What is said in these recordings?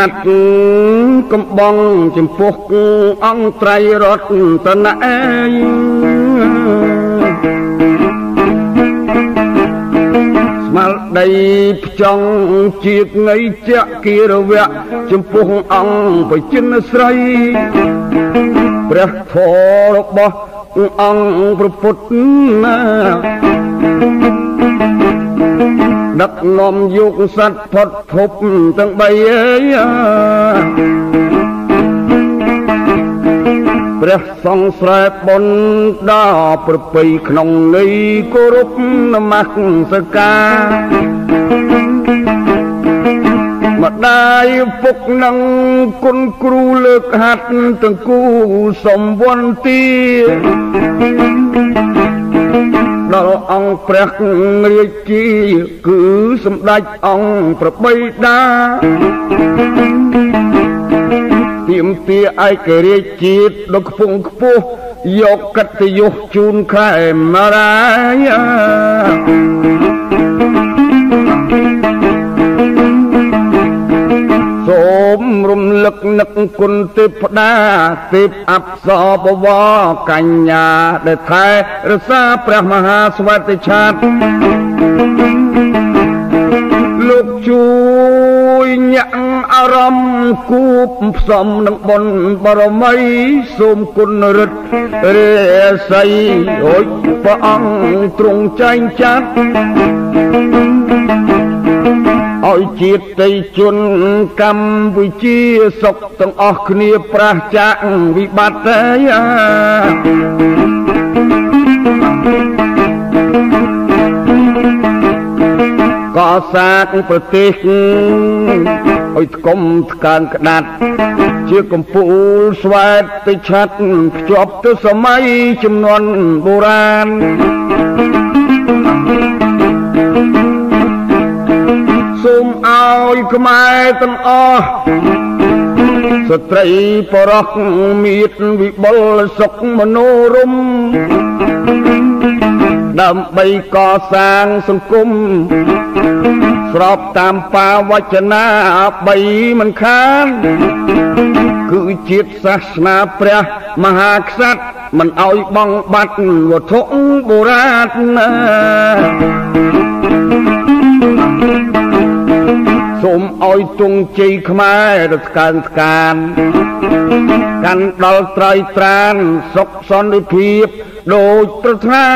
ហាត់កំបងចំពោះអង្គត្រៃរតនៈស្មាល់ដីផ្ចង់ជាថ្ងៃចគិរវៈចំពោះអង្គបជិនស្រីព្រះធម៌របស់អង្គព្រះពុទ្ធណាដឹកនាំយកសត្វផុតភពទាំង3ព្រះសង្ឃស្រែបុណ្យដល់ប្រពៃក្នុងនៃគោរពនមស្ការម្ដាយពុកនឹងគុណគ្រូលើកហាត់ទាំងគូសំវន្ទាដល់អង្គព្រះរាជាគឺសម្ដេចអង្គប្របីតាទាមទារឯករាជ្យជាតិដល់ខ្ពង់ខ្ពស់យកកិត្តិយសជូនខេមរាយសូមរំលឹកនឹកគុណទេពតាទេពអប្សរបវរកញ្ញាដែលថែរក្សាព្រះមហាស្វត្តិឆាតលោកជួយញាក់អារម្មណ៍គូបផ្សំនឹងបុណ្យបរមីសូមគុណរិទ្ធរាសីអុយព្រះអង្គទ្រង់ចែងចាត់ឲ្យជាតិជនកម្ពុជាសុខទាំងអស់គ្នាប្រះចាកវិបត្តិកសាងប្រទេសឲ្យថ្កុំថ្កើងក្តាត់ជាកំពូលស្វែតទៅឆាត់ភ្ជាប់ទៅសម័យជំនាន់បុរាណសូមឲ្យខ្មែរទាំងអស់ស្ត្រីបរោះមានវិបុលសុខមនោរម្យដើម្បីកសាងសង្គមស្របតាមបាវចនា3មិនខានគឺជាតិសាសនាព្រះមហាក្សត្រមិនឲ្យបង់បាត់វត្ថុបុរាណសូមឲ្យទង់ជ័យខ្មែររកើងថ្កានកាន់ដល់ត្រៃត្រានសុខសន្តិភាពដូចប្រាថ្នា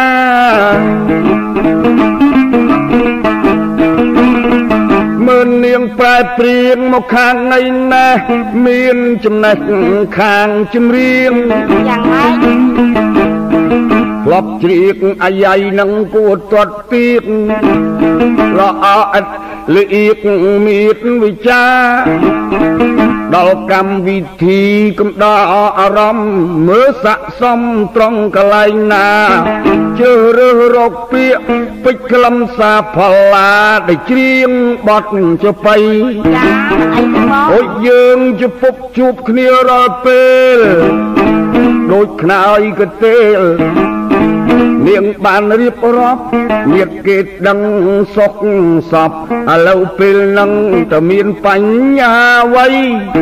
មើលនាងប្រែព្រៀងមកខាងនៃណាមានចំណេះខាងចម្រៀងយ៉ាងម៉េចធ្លាប់ជ្រៀកអាយ៉ៃនឹងគួរទាត់ទៀកល្អឥតលៀកមានវិចាដល់កម្មវិធីកំដរអារម្មណ៍មើលស័កសមត្រង់កន្លែងណាជើរើសរកពាក្យពេចក្លឹមសាផល្លាដែលច្រៀងបទចបៃចាអីបងអូយយើងជពុកជួបគ្នារាល់ពេលដូចខ្នើយកទេលនាងបានរៀបរាប់ញាតិគេដឹងសុខសពឥឡូវពេលនឹងតើមានបញ្ហាអ្វី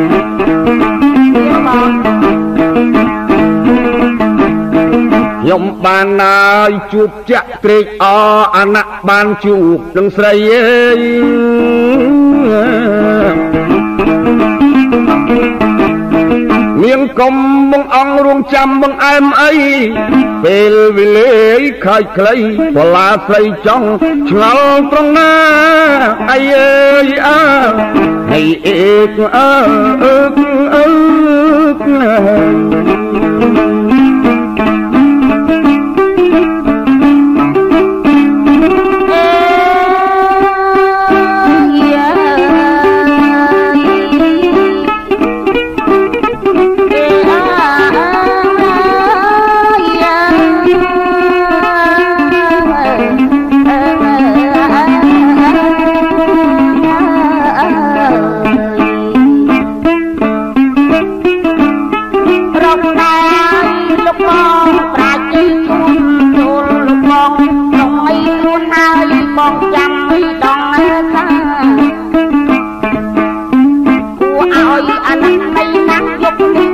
ខ្ញុំបានហើយជួបចាក់ត្រេកអរអាណៈបានជួបនឹងស្រីអើយនាងកុំបងអង្គរងចាំបងអែមអីពេលវេលាខាយខ្លីបលាស្រីចង់ឆ្ងល់ត្រង់ណាអីអើយអើហើយអេកអើ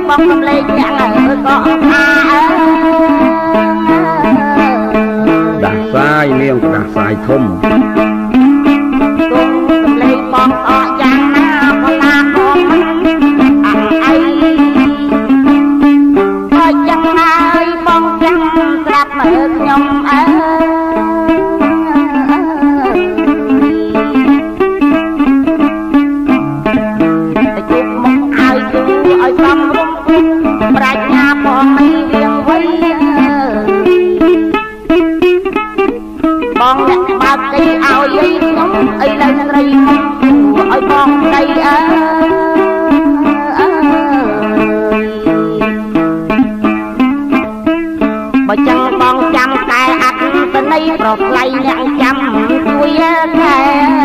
បងកំលេងអ្នកក៏ថាដាស់សាយនាងដាស់សាយធំគុំកំលេងបងអត់យ៉ាងណាក៏ណាបងអីអត់យ៉ាងហើយបងចាំស្រាប់មើលខ្ញុំប្រាជ្ញាបងមិនរៀងវៃបងអ្នកបើកទីឲ្យខ្ញុំអីឡើងស្រីឲ្យបងស្រីបើចឹងបងចាំតែអត្តន័យប្រផ្លៃអ្នកចាំជួយខែ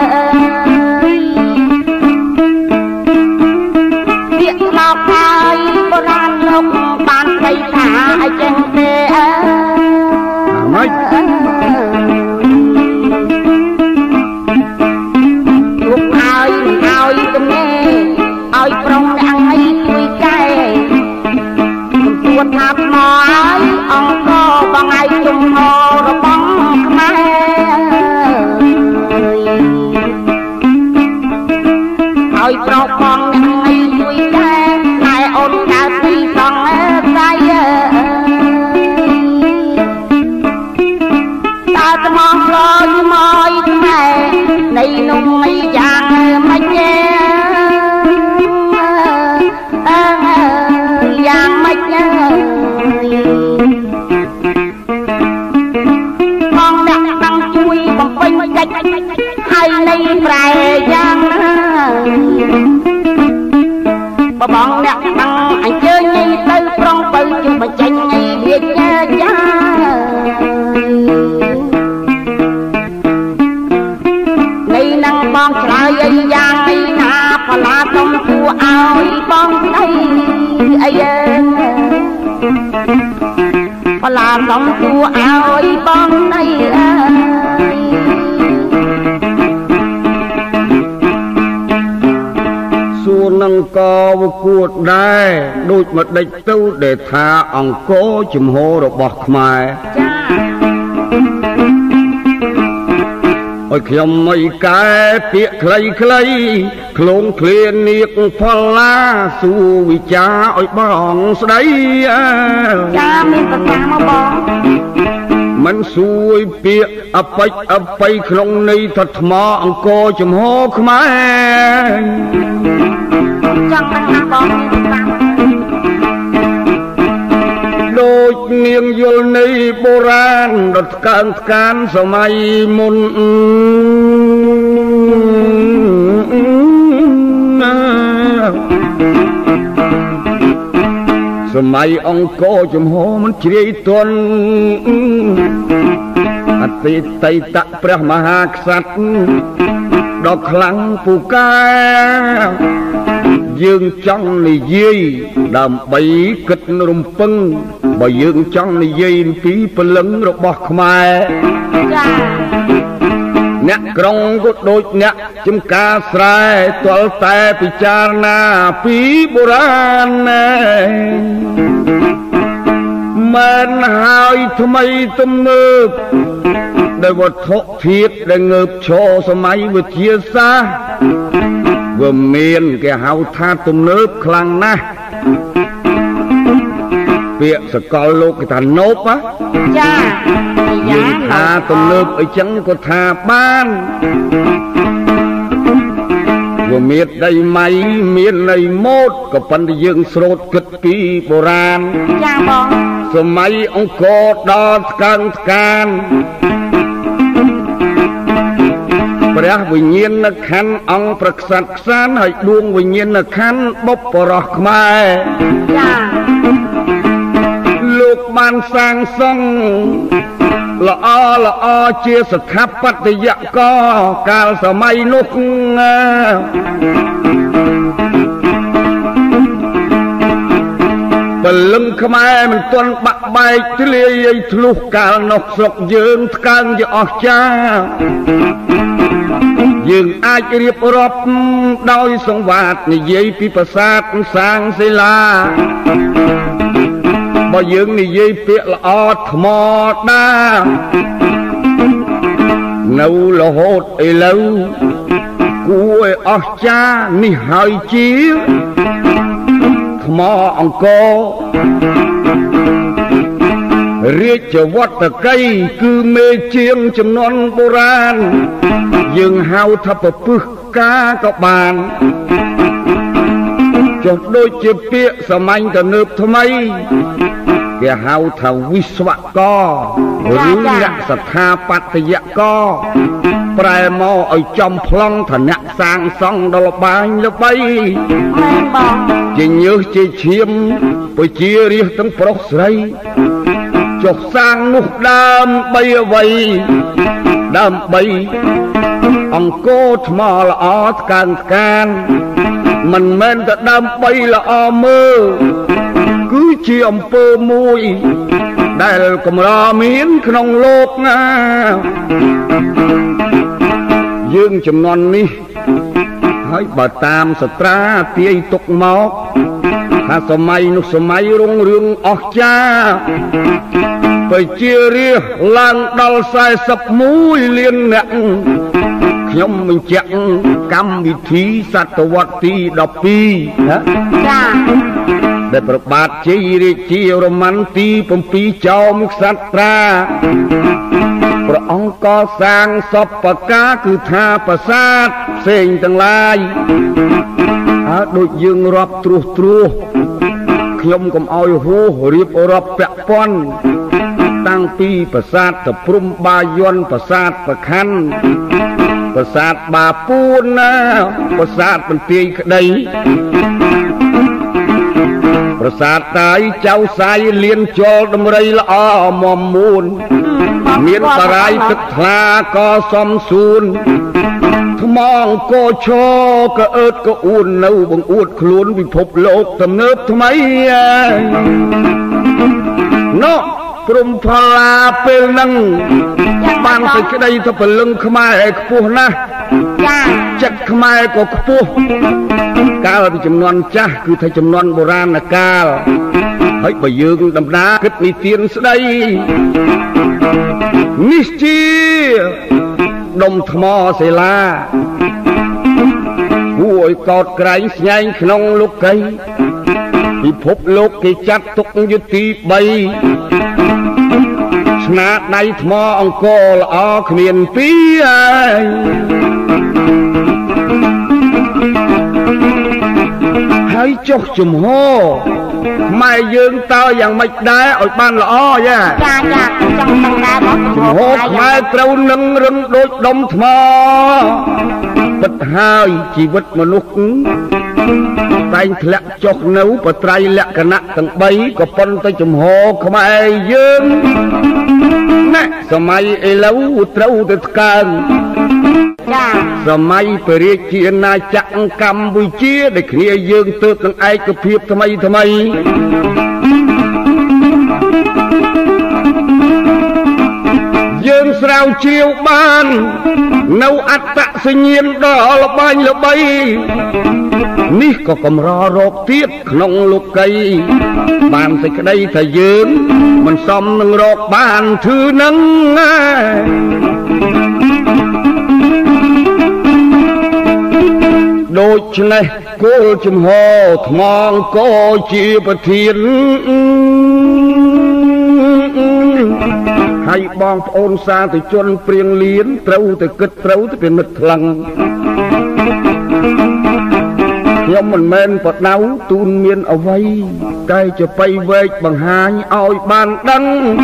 ពាក្យមកហើយបុរាណលោកបានស្ដីថាអញ្ចឹងទេម៉េចជួបហើយទំនេរឲ្យប្រុងអ្នកឲ្យជួយកែទួតថាថ្មហើយអង្គបងឲ្យជំហររបស់ខ្មែរឲ្យប្រុសបងអ្នកឲ្យជួយកែតែអូនកើតពីសងស្អីតើថ្មឆ្លោយមកខ្មែរនៃនោះមិនយ៉ាងមិនទេយ៉ាងមិនទេបងអ្នកđangជួយបំពេញកិច្ចហើយនៃប្រែយ៉ាងណាបងអ្នកđangអញ្ជើញទៅប្រុងទៅជួយបញ្ចេញវិញ្ញាចានៃនឹងបងឆ្លើយយ៉ាងនេះណាបលាសុំគួរឲ្យបងស្ដីអីបលាសុំគួរឲ្យបងស្ដីសួរនឹងក៏វគួតដែរដូចមកដេចទៅដែលថាអង្គរជំហររបស់ខ្មែរចាឲ្យខ្ញុំមិយកែពាក្យខ្លីខ្លងឃ្លាននាគផល្លាសួរវិចាឲ្យបងស្ដីចាមានប្រសាមកបងមិនសួរពាក្យអបិក្នុងន័យថាថ្មអង្គរចំហខ្មែរចង់ដឹងថាបងមានប្រសាដូចនាងយល់នៃបុរាណដុតថ្កានសម័យមុនសម័យអង្គរជំហរមិនជ្រាយទន់អតីតព្រះមហាក្សត្រដ៏ខ្លាំងពូកែយើងចង់និយាយដើម្បីគិតរំពឹងបើយើងចង់និយាយអំពីពលឹងរបស់ខ្មែរចាអ្នកក្រុងក៏ដូចអ្នកចំការស្រែទាល់តែពិចារណាពីបុរាណមិនហើយថ្មីទំនើបដោយវត្ថុធាតុដែលងើបឈរសម័យវិទ្យាសាស្ត្រវាមានគេហៅថាទំនើបខ្លាំងណាស់ពាក្យសកលលោកគេថាណូបចាយើងថាទំនើបអីចឹងក៏ថាបានវាមានដីម៉ៃមាននៃម៉ូតក៏ប៉ុន្តែយើងស្រោតគិតពីបុរាណចាបងសម័យអង្គរដល់ថ្កើងថ្កានព្រះវិញ្ញាណក្ខន្ធអង្គប្រក្សត្រខ្សានហើយដួងវិញ្ញាណក្ខន្ធបុព្វរស់ខ្មែរចាលោកបានសាងសង់ល្អជាស្ថាបត្យករកាលសម័យនោះពលឹងខ្មែរមិនទាន់បាក់បែកធ្លាយឲ្យធ្លុះកាលនោះស្រុកយើងថ្កើងជាអស្ចារ្យយើងអាចរៀបរាប់ដោយសង្វាតនិយាយពីប្រាសាទសាងសិលាបើយើងនិយាយពាក្យល្អថ្មដានៅរហូតឥឡូវគួរឲ្យអស្ចារ្យនេះហើយជាថ្មអង្គររាជវត្តកីគឺមេជាងចំនួនបុរាណយើងហៅថាពពឹសកាក៏បានចុះដូចជាពាក្យសម័យទំនើបថ្មីគេហៅថាវិស្វករឬអ្នកស្ថាបត្យករប្រែមកឲ្យចំប្លង់ថាអ្នកសាងសង់ដល់ល្បាញល្បីមែនបងជាញើសជាឈាមប្រជារាស្ត្រទាំងប្រុសស្រីចុះសាងនោះដើម្បីអ្វីដើម្បីអង្គរថ្មល្អថ្កើងថ្កានមិនមែនតែដើម្បីល្អមើលគឺជាអំពើមួយដែលកម្រមានក្នុងលោកណាយើងចំនួននេះហើយបើតាមសត្រាទាយទុកមកថាសម័យនោះសម័យរុងរឿងអស្ចារ្យប្រជារាស្ត្រឡើងដល់41លានអ្នកខ្ញុំបញ្ជាក់កម្មវិធីសតវត្សទី12ណាចាដែលប្របាទជ័យរាជារ៉ូម៉ាន់ទី7ចោមក្សត្រាព្រះអង្គកសាងសពកាគឺថាប្រាសាទផ្សេងទាំងឡាយហើយដូចយើងរាប់ត្រួសខ្ញុំកុំឲ្យហួសរៀបរាប់ពាក់ព័ន្ធតាំងពីប្រាសាទតព្រំបាយ័នប្រាសាទប្រខ័ណ្ឌប្រាសាទបាពួនណាប្រាសាទបន្ទាយក្តីប្រាសាទតាយចៅសាយលៀនជលដំរីល្អមមមួនមានបរាយទឹកថ្លាក៏សំសួនថ្មអង្គរឈរក៏អើតក៏អួននៅបង្អួតខ្លួនពិភពលោកទំនើបថ្មីណោះព្រំផល្លាពេលហ្នឹងបានសេចក្តីទៅពលឹងខ្មែរឲ្យខ្ពស់ណាស់ចាចិត្តខ្មែរក៏ខ្ពស់កាលពីចំនួនចាស់គឺថាចំនួនបុរាណកាលហើយបើយើងដំណើរគិតនិទានស្ដីនេះជាដុំថ្មសិលាគួរឲ្យកោតក្រែងស្ញែងក្នុងលោកីពិភពលោកគេចាត់ទុកយុទ្ធទី3ស្នាដៃថ្មអង្គរល្អគ្មានពីរហើយចុះជំហរម៉ែយើងតើយ៉ាងម៉េចដែរឲ្យបានល្អយ៉ាចាចង់ដឹងដែរបងជំហរខ្មែរត្រូវនឹងរឹងដូចដុំថ្មពិតហើយជីវិតមនុស្សតែងធ្លាក់ចុះនៅបត្រៃលក្ខណៈទាំង3ក៏ប៉ុន្តែជំហរខ្មែរយើងណាសម័យឥឡូវត្រូវទៅថ្កើងចាសម័យព្រះរាជាណាចក្រកម្ពុជាដែលគ្នាយើងទើបនឹងឯកភាពថ្មីយើងស្រាវជ្រាវបាននៅអត្តសញ្ញាណដ៏ល្បាញល្បីនេះក៏កម្ររកទៀតក្នុងលោកីបានសេចក្តីថាយើងមិនសមនឹងរកបានធឺនឹងដូច្នេះគោលជំហរថ្មអង្គរជាប្រធានហើយបងប្អូនសាធុជនព្រៀងលៀនត្រូវតែគិតត្រូវតែពិនិត្យខ្លាំងខ្ញុំមិនមែនបដៅទូនមានអ្វីតែជាបៃវែកបង្ហាញឲ្យបានដឹង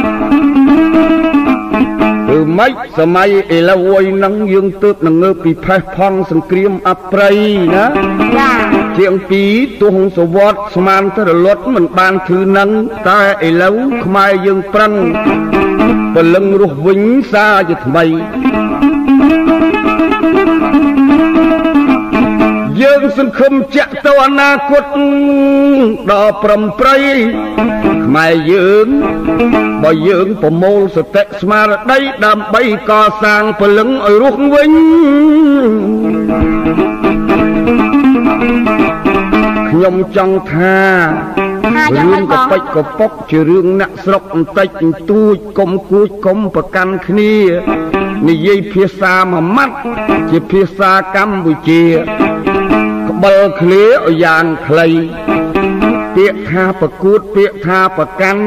គឺម៉េចសម័យឥឡូវហ្នឹងយើងទើបនឹងងើបពីផេះផង់សង្គ្រាមអប្រៃណាចាជាង2ទសវត្សរ៍ស្មានទៅរលត់មិនបានធឺនឹងតែឥឡូវខ្មែរយើងប្រឹងពលឹងរស់វិញសារជាថ្មីយើងសង្ឃឹមចាក់ទៅអនាគតដល់ប្រំប្រៃម៉ែយើងបើយើងប្រមូលសតិស្មារតីដើម្បីកសាងពលឹងឲ្យរស់វិញខ្ញុំចង់ថារឿងកប៉ិចកប៉ុកជារឿងអ្នកស្រុកបន្តិចបន្តួចកុំគួចកុំប្រកាន់គ្នានិយាយភាសាមួយម៉ាត់ជាភាសាកម្ពុជាក្បិលគ្នាឲ្យយ៉ាងខ្លីពាក្យថាប្រកួតពាក្យថាប្រកាន់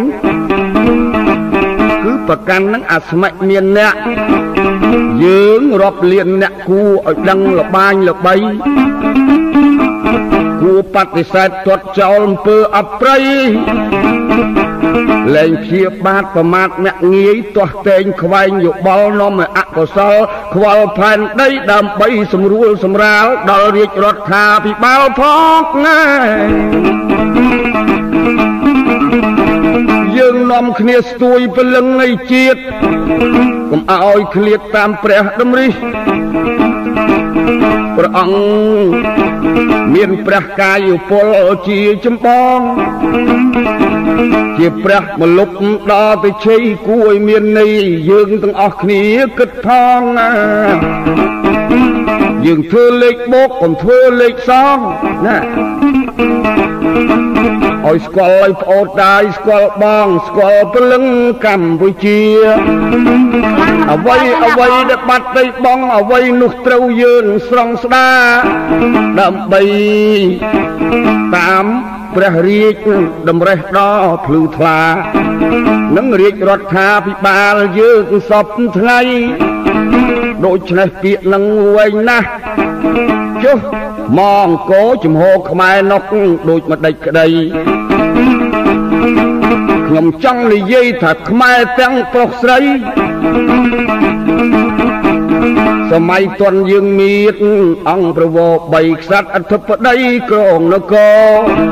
គឺប្រកាន់នឹងអាស្មិមានអ្នកយើងរាប់លានអ្នកគួរឲ្យដឹងលបាញល្បីគួរបដិសេធទាត់ចោលអំពើអប្រិយលែងព្យាបាទប្រមាថអ្នកងាយទាស់តែងខ្វែងយោបល់នាំឲ្យអកុសលខ្វល់ផែនដីដើម្បីសម្រួលសម្រាលដល់រាជរដ្ឋាភិបាលផងណាយើងនាំគ្នាស្ទួយពលឹងនៃជាតិកុំឲ្យឃ្លាតតាមព្រះតម្រិះព្រះអង្គមានព្រះកាយពលជាចម្បងជាព្រះមលុបដល់ទៅជ័យគួរឲ្យមានន័យយើងទាំងអស់គ្នាគិតផងយើងធ្វើលេខបូកកុំធ្វើលេខសងណាឲ្យស្គាល់ឲ្យប្អូនដាយស្គាល់បងស្គាល់ពលឹងកម្ពុជាអ្វីដែលបាត់ទៅបងអ្វីនោះត្រូវយើងស្រង់ស្ដារដើម្បីតាមព្រះរាជតម្រេះដល់ភ្លឺថ្លានឹងរាជរដ្ឋាភិបាលយើងសពថ្ងៃដូច្នេះពាក្យនឹងវែងណាស់ចុះមកអង្គចំហខ្មែរនោះដូចម្ដេចក្តីខ្ញុំចង់និយាយថាខ្មែរទាំងប្រុសស្រីសម័យទន់យើងមានអង្គប្រវោ3ក្សត្រអធិបតីគ្រងនគរ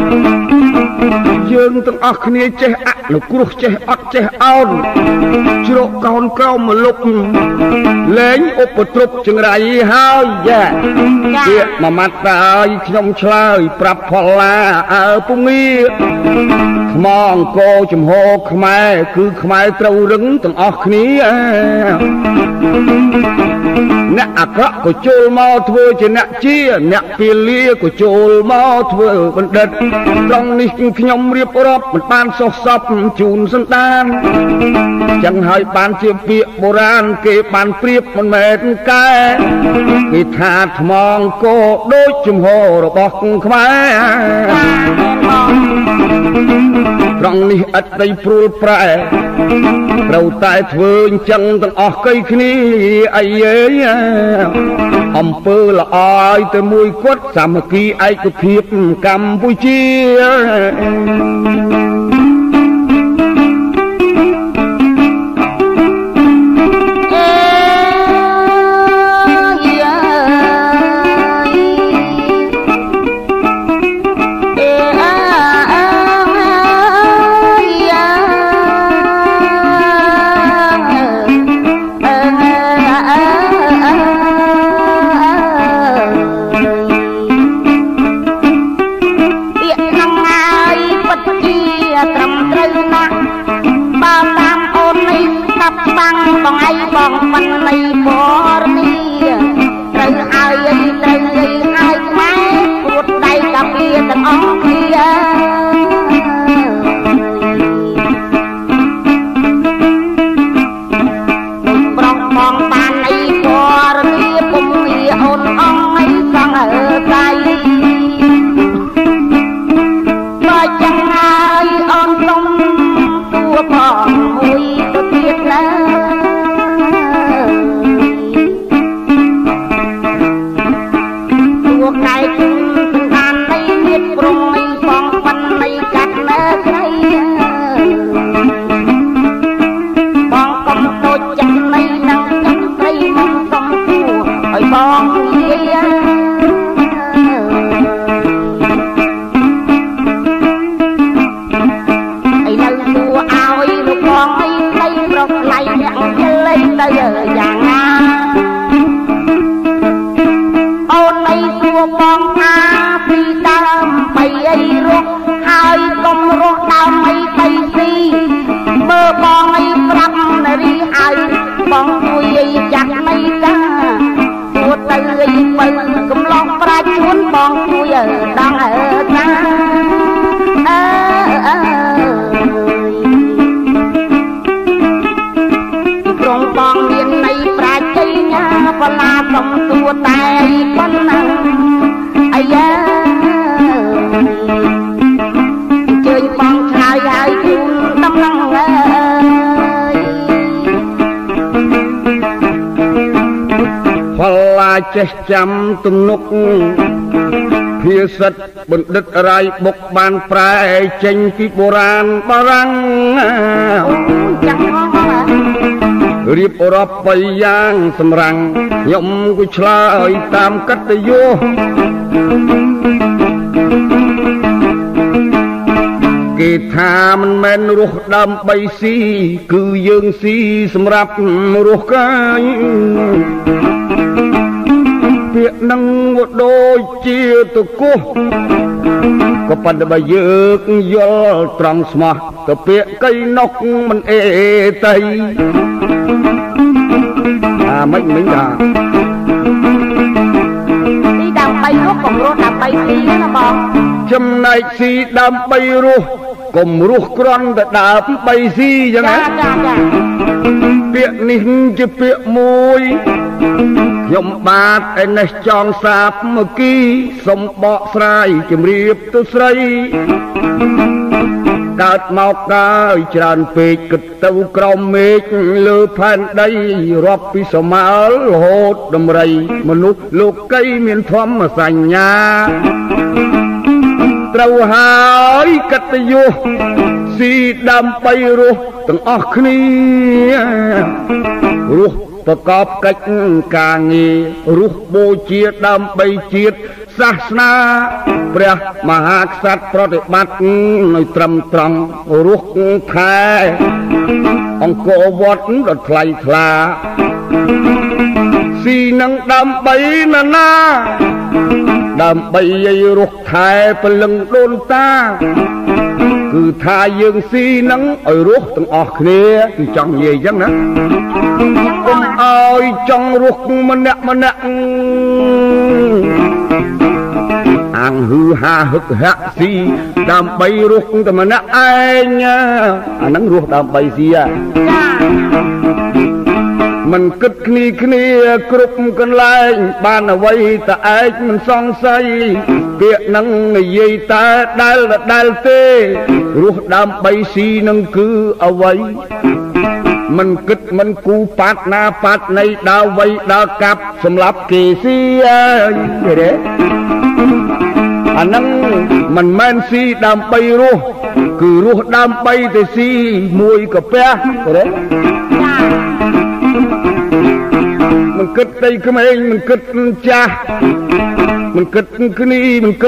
យើងទាំងអស់គ្នាចេះអនុគ្រោះចេះអត់ចេះអោនជ្រកកោនក្រោមមលុបលែងឧបទ្រពចង្រៃហើយយ៉ាពាក្យមួយម៉ាត់តើយខ្ញុំឆ្លើយប្រាប់ផល្លាអើពុំងាថ្មអង្គចំហខ្មែរគឺខ្មែរត្រូវរឹងទាំងអស់គ្នាអ្នកអាក្រក់ក៏ចូលមកធ្វើជាអ្នកជាអ្នកពាលាក៏ចូលមកធ្វើបណ្ឌិតត្រង់នេះខ្ញុំរៀបរាប់មិនបានសុខសពជូនសន្តានចឹងហើយបានជាពាក្យបុរាណគេបានប្រៀបមិនមែនកែគេថាថ្មអង្គដូចជំហររបស់ខ្មែរត្រង់នេះឥតដីព្រួលប្រែត្រូវតែធ្វើអញ្ចឹងទាំងអស់កៃគ្នាអីអំពើល្អឲ្យតែមួយគាត់សាមគ្គីឯកភាពកម្ពុជាពផងជួយដងចាប្រងបងមានន័យប្រាជ្ញាបលាសំសួរតែប៉ុណ្ណឹងអាយ៉ាជើញបងឆ្លើយហើយជូនដំណឹងផលាចេះចាំទំនុកភាសិតបណ្ឌិតរាយបុកបានប្រែចេញពីបុរាណបារាំងចាំងរៀបរាប់បីយ៉ាងសម្រាំងខ្ញុំក៏ឆ្លើយតាមកិត្តិយសគេថាមិនមែនរស់ដើម្បីស៊ីគឺយើងស៊ីសម្រាប់រស់កាយពាក្យនឹងដូចជាតកោះក៏ប៉ុន្តែបើយើងយល់ត្រង់ស្មោះទៅពាក្យកៃណុកមិនអេតៃមិនថាទីដើម្បីរស់កុំរស់ដើម្បីស៊ីណាបងចំណែកស៊ីដើម្បីរស់កុំរស់គ្រាន់តែដើម្បីស៊ីចឹងណាពាក្យនេះជាពាក្យមួយខ្ញុំបាទឯនេះចង់សាបមកគីសុំបកស្រាយជំរាបទៅស្រីកើតមកកើយច្រើនពេកគិតទៅក្រោមមេឃលើផែនដីរាប់ពីសម័យរហូតដំរីមនុស្សលោកីមានធម្មសញ្ញាត្រូវហើយកិត្តិយសស៊ីដើម្បីរស់ទាំងអស់គ្នារស់ប្រកបកិច្ចការងាររស់បូជាដើម្បីជាតិសាសនាព្រះមហាក្សត្រប្រតិបត្តិនៅត្រឹមត្រង់រស់ខែអង្គរវត្តដ៏ថ្លៃថ្លាស៊ីនឹងដើម្បីណាដើម្បីឲ្យរស់ខែពលឹងដូនតាគឺថាយើងស៊ីនឹងឲ្យរស់ទាំងអស់គ្នាគឺចង់និយាយអញ្ចឹងណាកុំឲ្យចង់រស់ម្នាក់អាងហឺហាហឹកហាក់ស៊ីដើម្បីរស់តែម្នាក់ឯងអាហ្នឹងរស់ដើម្បីស៊ីចាមិនគិតគ្នាគ្រប់កន្លែងបានអ្វីតែឯងមិនសង្ស័យពាក្យនឹងនិយាយតែដែលទេរស់ដើម្បីស៊ីនឹងគឺអ្វីមិនគិតមិនគូប៉ាត់ណាប៉ាត់នៃដើរវៃដើរកាប់សម្រាប់គេស៊ីទេអានឹងមិនមែនស៊ីដើម្បីរស់គឺរស់ដើម្បីទៅស៊ីមួយកាពះទេមិនគិតតែក្មេងមិនគិតចាស់មិនគិតគ្នា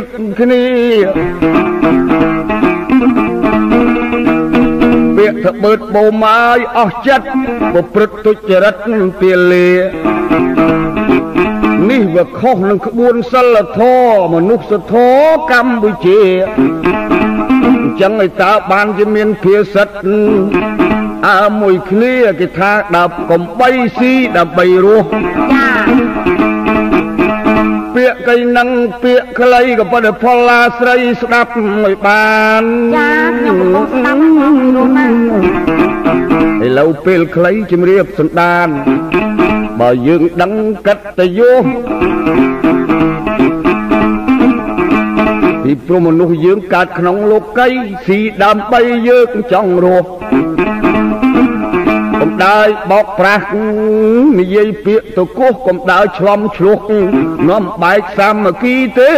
ពាក្យថាបឺតបូម៉ាយអស់ចិត្តប្រព្រឹត្តទុច្ចរិតពាលានេះវាខុសនឹងក្បួនសិលធម៌មនុស្សធម៌កម្ពុជាអញ្ចឹងឲ្យតើបានជាមានភាសិតមួយគ្នាគេថាដល់កំបីស៊ីដើម្បីរស់ចាពាក្យកៃនឹងពាក្យខ្លីក៏ប៉ុន្តែផល្លាស្រីស្ដាប់ឲ្យបានចាខ្ញុំកំពុងស្ដាប់នោះណាឥឡូវពេលខ្លីជំរាបសន្តានបើយើងដឹងកិត្តិយសពីព្រោះមនុស្សយើងកើតក្នុងលោកីស៊ីដើម្បីយើងចង់រស់កុំដើរបោកប្រាស់និយាយពាក្យទៅគោះកុំដើរឆ្លំឆ្លុះនាំបែកសាមគ្គីទេ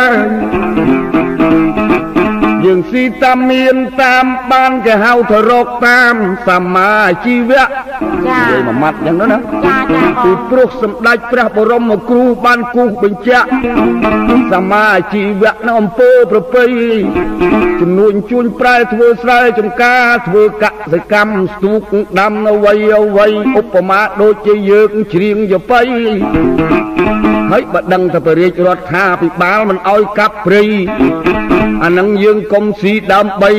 យើងស៊ីតាមមានតាមបានគេហៅថារកតាមសម្មាជីវៈចានិយាយមួយម៉ាត់ចឹងណាចាពីព្រោះសម្ដេចព្រះបរមគ្រូបានគូសបញ្ជាក់សម្មាជីវៈនៅអំពើប្រពៃចំនួនជួញប្រែធ្វើស្រែចម្ការធ្វើកសិកម្មស្ទូកដាំនៅវ័យឧបមាដូចជាយើងច្រៀងយបៃហើយបើដឹងថាព្រះរាជរដ្ឋាភិបាលមិនអោយកាប់ព្រៃអានឹងយើងកុំស៊ីដើម្បី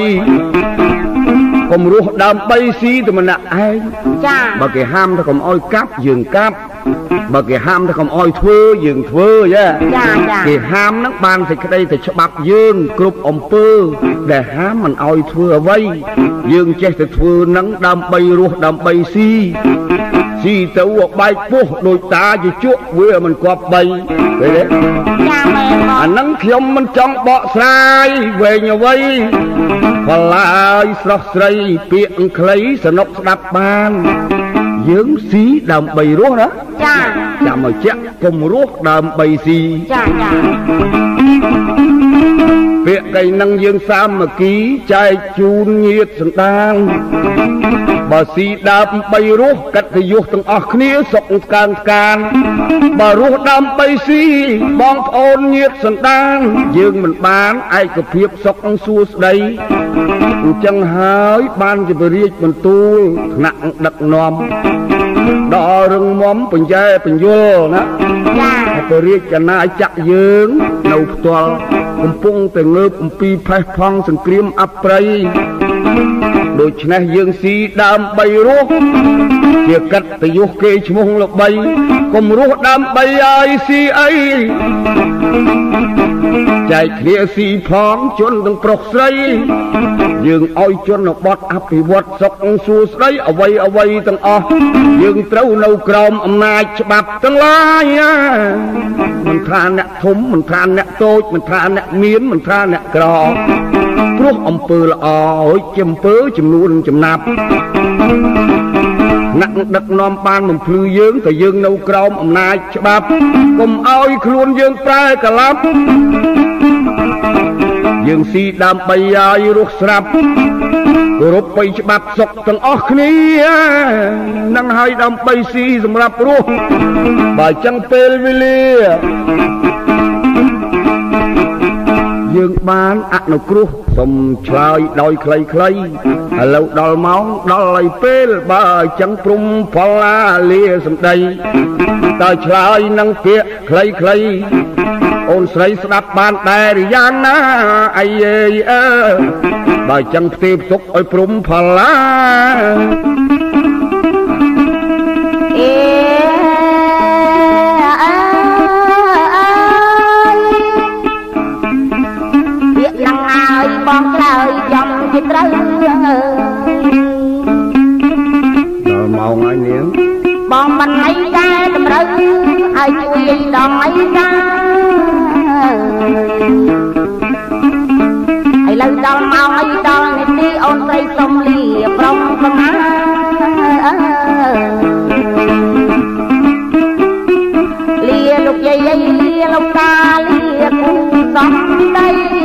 កុំរស់ដើម្បីស៊ីតែម្នាក់ឯងចាបើគេហាមថាកុំអោយកាប់យើងកាប់បើគេហាមតែកុំអោយធ្វើយើងធ្វើចាគេហាមហ្នឹងបានសេចក្តីតែច្បាប់យើងគ្រប់អំពើដែលហាមមិនអោយធ្វើអ្វីយើងចេះតែធ្វើហ្នឹងដើម្បីរស់ដើម្បីស៊ីទៅបែកពោះដោយតាជាជក់វាមិនគប់បីឃើញទេអាហ្នឹងខ្ញុំមិនចង់បកស្រាយវែងអ្វីបន្លាយស្រស់ស្រីពាក្យខ្លីសនុកស្ដាប់បានយើងស៊ីដើម្បីរស់ណាចាចាំឲ្យចាក់កុំរស់ដើម្បីស៊ីចាពាក្យគេនឹងយើងសាមគ្គីចែកជូនញាតិសន្តានបើស៊ីដើម្បីរស់កតញ្ញុទាំងអស់គ្នាសុខកានបើរស់ដើម្បីស៊ីបងប្អូនញាតិសន្តានយើងមិនបានឯកភាពសុខសួស្តីអញ្ចឹងហើយបានជារាជបន្ទូលថ្នាក់ដឹកនាំដល់រឹងមាំបញ្ញែបញ្យលណាចាព្រះរាជអាណាចក្រយើងនៅផ្ទាល់កំពុងតែងើបអំពីផេះផង់សង្គ្រាមអប្រិយដូច្នេះយើងស៊ីដើម្បីរស់ជាកតញ្ញុគេឈ្មោះល្បីកុំរស់ដើម្បីឲ្យស៊ីអីចែកគ្នាស៊ីផងជនទាំងប្រុសស្រីយើងឲ្យជនបទអភិវឌ្ឍសុខសួស្តីអ្វីទាំងអស់យើងត្រូវនៅក្រោមអំណាចច្បាប់ទាំងឡាយមិនថាអ្នកធំមិនថាអ្នកតូចមិនថាអ្នកមានមិនថាអ្នកក្រព្រោះអំពើល្អហើយជាអំពើចំនួនចំណាប់អ្នកដឹកនាំបានបំភ្លឺយើងតែយើងនៅក្រោមអំណាចច្បាប់កុំឲ្យខ្លួនយើងប្រែកលាប់យើងស៊ីដើម្បីឲ្យរស់ស្រាប់គោរពបីច្បាប់សុខទាំងអស់គ្នានឹងឲ្យដើម្បីស៊ីសម្រាប់រស់បើចឹងពេលវេលាយើងបានអនុគ្រោះសូមឆ្លើយដោយខ្លីៗឥឡូវដល់ម៉ោងដល់ហើយពេលបើអញ្ចឹងព្រំផលឡាលាសម្ដីតើឆ្លើយនឹងពាក្យខ្លីៗអូនស្រីស្ដាប់បានដែរយ៉ាងណាអីអើបើអញ្ចឹងផ្ទេផ្ទុកឲ្យព្រំផលឡាបងឆ្លើយចំជាត្រូវដល់ម៉ោងហើយនាងបងមិនអីដែរតម្រូវឲ្យជួយដល់អីដែរឥឡូវដល់ម៉ោងអីដល់នាទីអូនស្រីសុំលាប្រុងប្រមាលាលោកយាយលាលោកតាលាគូសំដី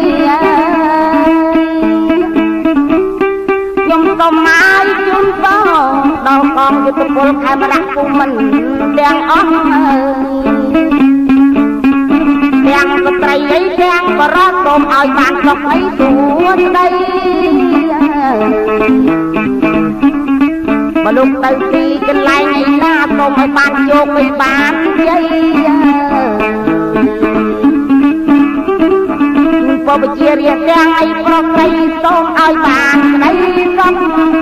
កុំឲ្យជូនបងដល់កងយុទ្ធពលខេមរៈគុំមិនទាំងអស់ទាំងស្ត្រីអីទាំងបរិសុទ្ធសូមឲ្យបានសុខអីសួស្ដីបើលោកទៅទីកន្លែងឯណាសូមឲ្យបានជោគមិនបានជ័យពពជារៀបទាំងអីប្រុសស្រីសូមឲ្យបានក្តីសុខ